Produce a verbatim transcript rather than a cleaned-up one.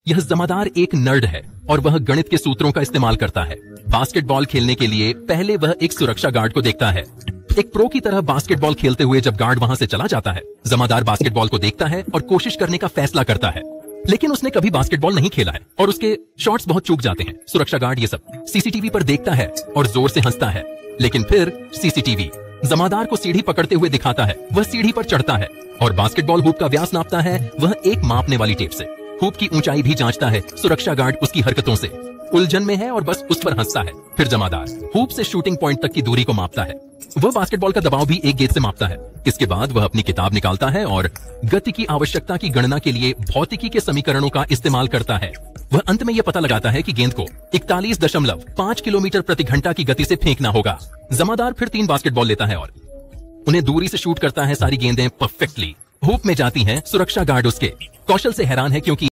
यह जमादार एक नर्ड है और वह गणित के सूत्रों का इस्तेमाल करता है। बास्केटबॉल खेलने के लिए पहले वह एक सुरक्षा गार्ड को देखता है। एक प्रो की तरह बास्केटबॉल खेलते हुए जब गार्ड वहां से चला जाता है, जमादार बास्केटबॉल को देखता है और कोशिश करने का फैसला करता है, लेकिन उसने कभी बास्केटबॉल नहीं खेला है और उसके शॉट्स बहुत चूक जाते हैं। सुरक्षा गार्ड ये सब सीसीटीवी पर देखता है और जोर से हंसता है, लेकिन फिर सीसीटीवी जमादार को सीढ़ी पकड़ते हुए दिखाता है। वह सीढ़ी पर चढ़ता है और बास्केटबॉल हूप का व्यास नापता है, वह एक मापने वाली टेप से। हूप की ऊंचाई भी जांचता है। सुरक्षा गार्ड उसकी हरकतों से उलझन में है और बस उस पर हंसता है। फिर जमादार हूप से शूटिंग पॉइंट तक की दूरी को मापता है। वह बास्केटबॉल का दबाव भी एक गेज से मापता है। इसके बाद वह अपनी किताब निकालता है और गति की आवश्यकता की गणना के लिए भौतिकी के समीकरणों का इस्तेमाल करता है। वह अंत में यह पता लगाता है कि गेंद को इकतालीस दशमलव पांच किलोमीटर प्रति घंटा की गति से फेंकना होगा। जमादार फिर तीन बास्केटबॉल लेता है और उन्हें दूरी से शूट करता है। सारी गेंदें परफेक्टली हूप में जाती हैं। सुरक्षा गार्ड उसके कौशल से हैरान है, क्योंकि